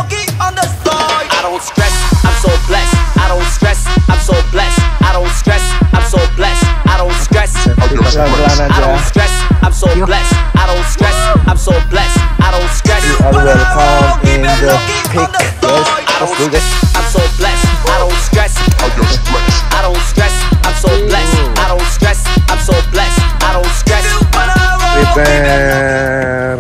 lucky on the side. I don't stress, I'm so blessed. I don't stress, I'm so blessed. I don't stress, I'm so blessed. I don't stress, I don't stress, I'm so blessed. I don't stress, I'm so blessed. I don't stress. You are welcome in the peak. Yes, I'm so blessed. I don't stress. I don't stress. I'm so blessed. I don't stress. I'm so blessed. I don't stress. Prepare.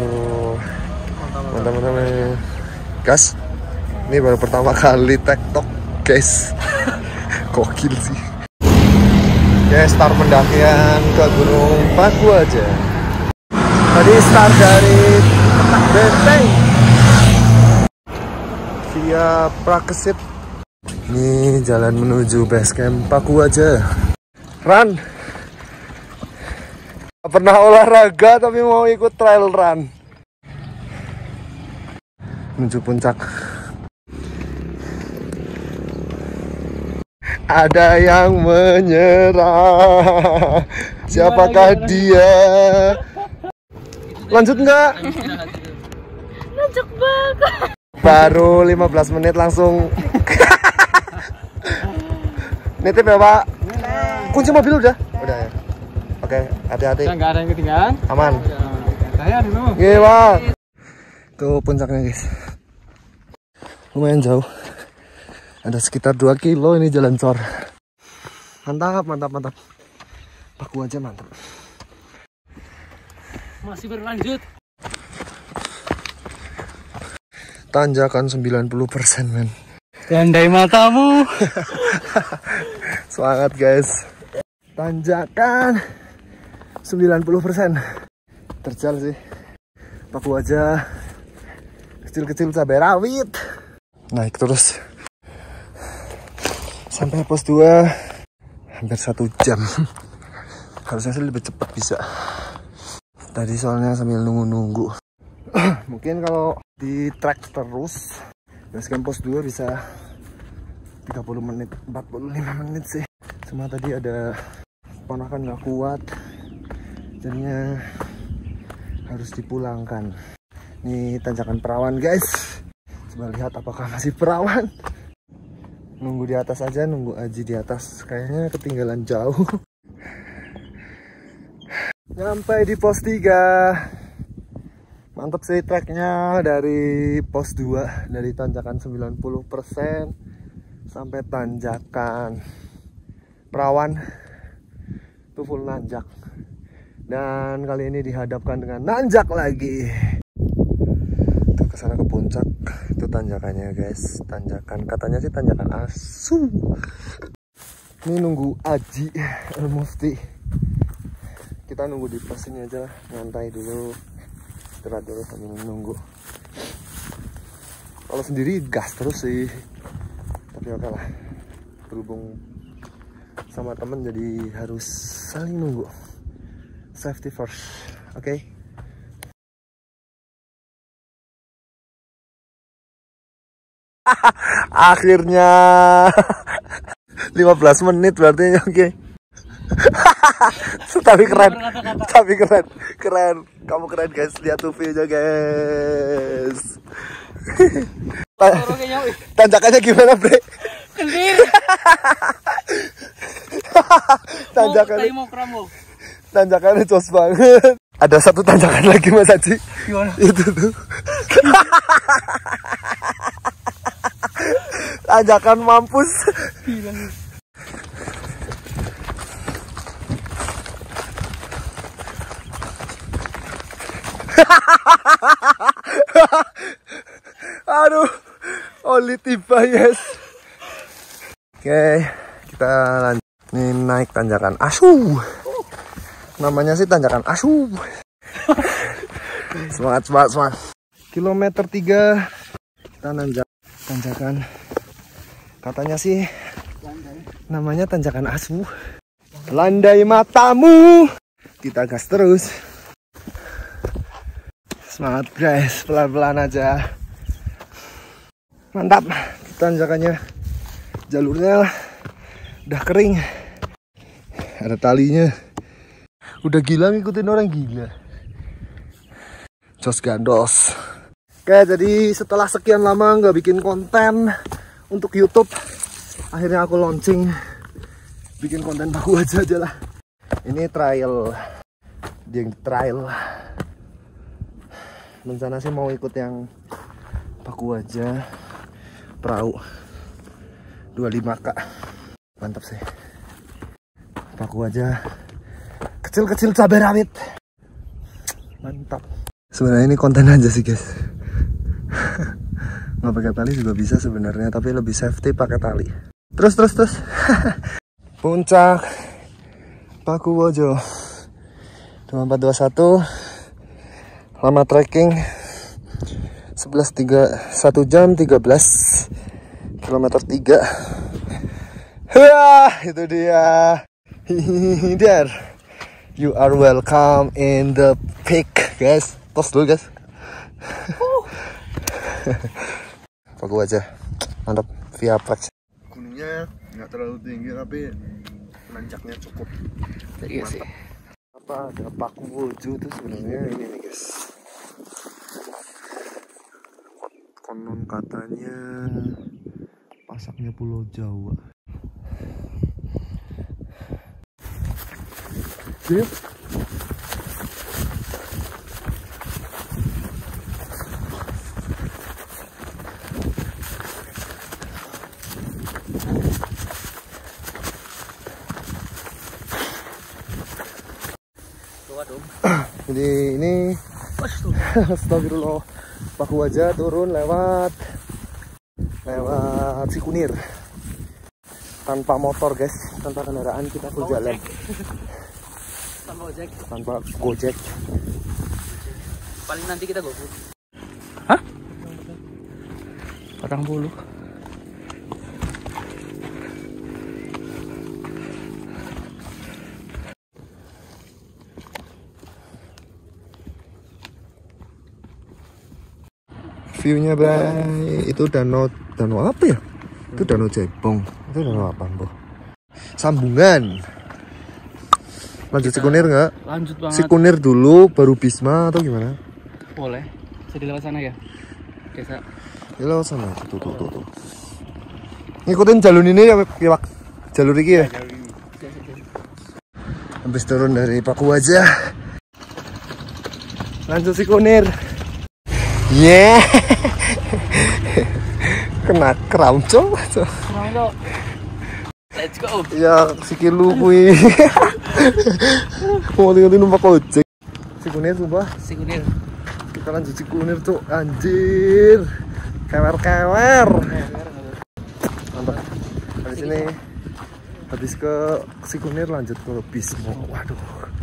Mantap. Gas. Ini baru pertama kali TikTok, guys. Gokil sih. Oke, start pendakian ke Gunung Pakuaja. Tadi start dari Petak Benteng via Prakesit. Ini jalan menuju base camp Pakuaja. Run. Gak pernah olahraga tapi mau ikut trail run. Menuju puncak. Ada yang menyerah. Siapakah dia? Lanjut nggak? Lanjut banget. Baru 15 menit langsung. Nitip ya Pak. Kunci mobil udah? Udah ya. Oke, hati-hati. Nggak ada yang ketinggalan. Aman. Saya dulu. Oke Pak. Tuh puncaknya guys. Lumayan jauh. Ada sekitar 2 kilo ini jalan cor. Mantap. Pakuaja mantap. Masih berlanjut. Tanjakan 90% men. Tandai matamu. Semangat guys. Tanjakan 90%. Terjal sih. Pakuaja. Kecil-kecil cabai rawit. Naik terus. Sampai pos 2 hampir 1 jam. Harusnya sih lebih cepat bisa. Tadi soalnya sambil nunggu-nunggu. Mungkin kalau di track terus base camp pos 2 bisa 30 menit, 45 menit sih. Cuma tadi ada ponakan gak kuat, jadinya harus dipulangkan. Ini tanjakan perawan guys. Coba lihat apakah masih perawan. Nunggu di atas aja, nunggu Aji di atas. Kayaknya ketinggalan jauh. Nyampe di pos 3. Mantap sih treknya dari pos 2. Dari tanjakan 90% sampai tanjakan perawan. Itu full nanjak. Dan kali ini dihadapkan dengan nanjak lagi. Tuh kesana ke puncak. Itu tanjakannya guys. Tanjakan, katanya sih tanjakan asu. Ini nunggu Aji Al-Mufti. Kita nunggu di pos ini aja, nyantai dulu, istirahat dulu sambil nunggu. Kalau sendiri gas terus sih, tapi oke lah. Berhubung sama temen jadi harus saling nunggu. Safety first, oke? Akhirnya 15 menit berarti oke. Tapi keren. Kamu keren guys, lihat tuh view-nya guys. Tanjakannya gimana bre? Tanjakannya jos banget. Ada satu tanjakan lagi Mas Aji. Gimana? Itu tuh. Tanjakan mampus. Aduh, Oli tiba yes. Oke, kita lanjut. Ini naik tanjakan asu. Namanya sih tanjakan asu. Semangat. Kilometer 3 kita nanjak tanjakan. Katanya sih namanya tanjakan asu. Landai matamu. Kita gas terus. Semangat guys, pelan-pelan aja. Mantap, tanjakannya. Jalurnya udah kering. Ada talinya. Udah gila ngikutin orang gila. Jos gandos. Oke, jadi setelah sekian lama nggak bikin konten untuk YouTube, akhirnya aku launching bikin konten Paku Waja aja lah. Ini trial, dia trial. Rencana sih mau ikut yang Paku Waja perahu 25K. Mantap sih. Paku Waja kecil-kecil cabai rawit. Mantap. Sebenarnya ini konten aja sih guys. Nggak pakai tali juga bisa sebenarnya, tapi lebih safety pakai tali. Terus. Puncak Paku Waja 2421. Lama trekking 1 jam 13 kilometer 3. Wah, itu dia. There. You are welcome in the peak, guys. Tos dulu guys. Paku Waja mantap via Prax. Gunungnya nggak terlalu tinggi tapi nanjaknya cukup. Iya sih. Apa ada Paku Waja tuh sebenarnya ini nih guys. Konon katanya pasaknya Pulau Jawa. Yuk. Jadi ini astagfirullah, Paku Waja turun lewat Cikunir tanpa motor guys, tanpa kendaraan, kita full jalan tanpa gojek. Paling nanti kita GoFood. Hah? 40. View-nya baik. Itu danau apa ya? Itu danau Jebong. Itu danau apa, Mbok? Sambungan. Lanjut Cikunir nggak? Lanjut banget. Cikunir dulu, baru Bisma atau gimana? Boleh. Jadi lewat sana ya? Desa. Ya lewat sana. Tuh. Ngikutin jalur ini ya, jalur ini ya. Habis turun dari Paku Waja, lanjut Cikunir. Yeah. Kena kram coba. Let's go. Ya sikil lu kuy. Mau tinggal numpak ojek. Cikunir sumpah. Cikunir. Kita lanjut Cikunir tuh, anjir. Kewer. Mantap. Habis ini habis ke Cikunir lanjut ke Bismo. Waduh.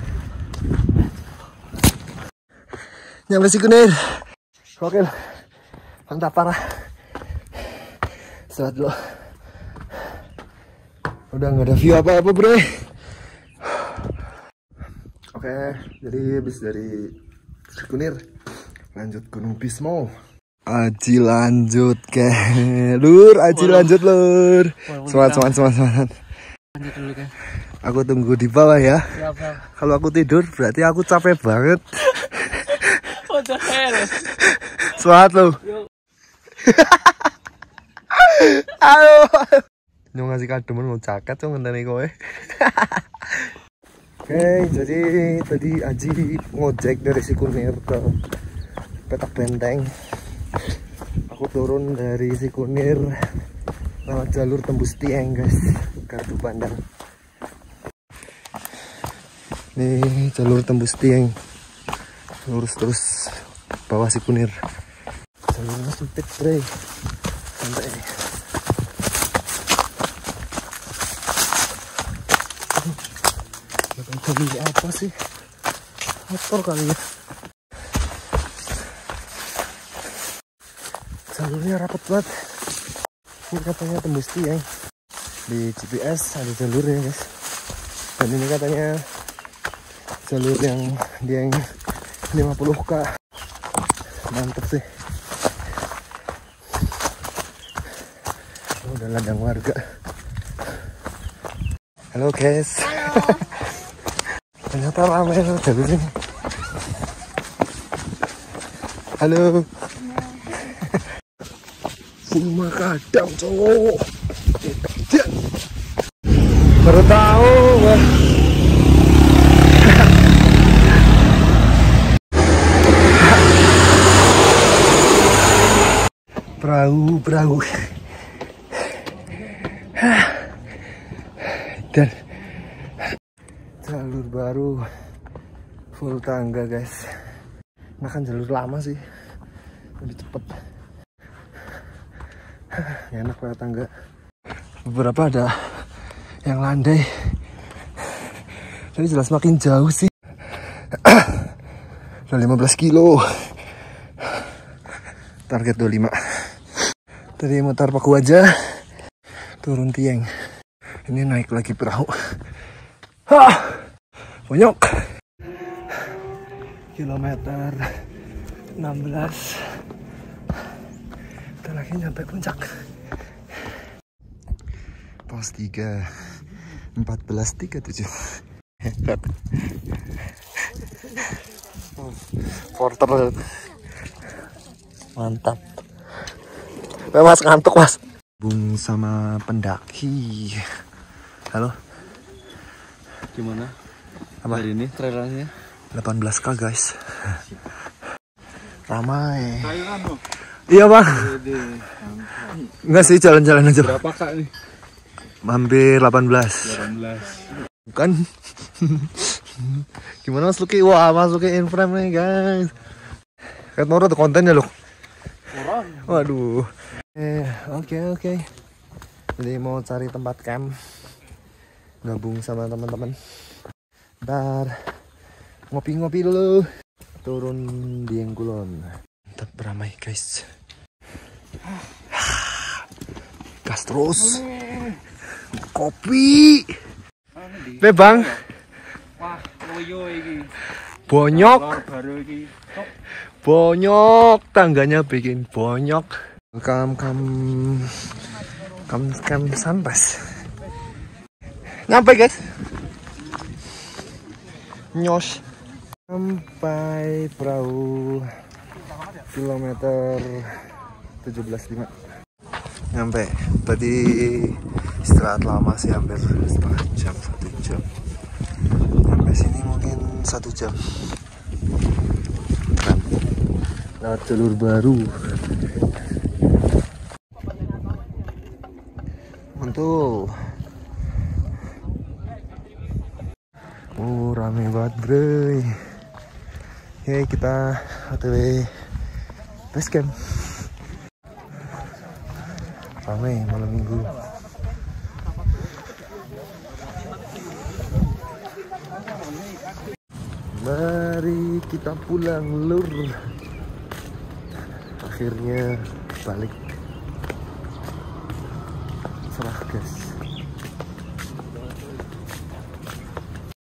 Nyampe Cikunir. Oke, mantap parah. Istirahat dulu. Udah nggak ada view apa-apa bro. Oke, jadi habis dari Cikunir lanjut Gunung Bismo. Aji lanjut ke lur, Aji lanjut lur. Semangat. Lanjut dulu kan. Aku tunggu di bawah ya. Siap. Kalau aku tidur berarti aku capek banget. What the hell? Semangat lo. Halo. Nyong ngasih kado mau jaket tuh ngenteni kowe. Oke, jadi tadi Aji ngojek dari Cikunir ke Petak Benteng. Aku turun dari Cikunir lewat jalur tembus Tieng guys, Gardu Pandang. Nih jalur tembus Tieng, lurus terus bawah Cikunir. Jalurnya sempit bre, santai. Ini apa sih? Motor kali ya. Jalurnya rapet banget. Ini katanya tembus Tieng. Di GPS ada jalurnya guys. Dan ini katanya jalur yang dia 50K. Mantep sih. Oh, udah ladang warga. Halo guys. Halo. Ternyata ramai jalur ini. Halo. full makadam cowok. Baru tahu Bang. Perahu dan jalur baru full tangga guys. Nah kan jalur lama sih lebih cepet, enak lewat tangga. Beberapa ada yang landai, tapi jelas makin jauh sih. Udah 15 kilo, target 25. Tadi mutar paku aja, turun tieng. Ini naik lagi perahu. Bonyok. Kilometer 16. Kita lagi nyampe puncak. Pos 3 14.37. Hebat. Porter. Mantap. Mas ngantuk mas. Bung sama pendaki. Halo. Gimana? Apa? Hari ini trailernya 18K guys. Ramai. kayu kan lo? Iya bang. Enggak sih, jalan-jalan aja. Berapa kak nih? Hampir 18. 18. Bukan. Gimana Mas Luki? Wah Mas Luki in frame nih guys. Kayak Noro tuh kontennya loh. Waduh. Oke. Jadi mau cari tempat camp, gabung sama teman-teman. Ntar ngopi-ngopi dulu. Turun di Kulon. Mantap, beramai guys. Gas terus. Kopi. Bang. Wah, loyo iki. Bonyok. Baru iki. Bonyok, tangganya bikin bonyok. Kam sunrise. Nyampe guys. Nyos. Sampai perahu kilometer 17,5. Nyampe. Tadi istirahat lama sih, hampir setengah jam, 1 jam. Sampai sini mungkin 1 jam. Kan. Lewat jalur baru. Mantul. Rame banget bro. Oke, kita OTW base camp. Rame malam minggu. Mari kita pulang lur. Akhirnya balik.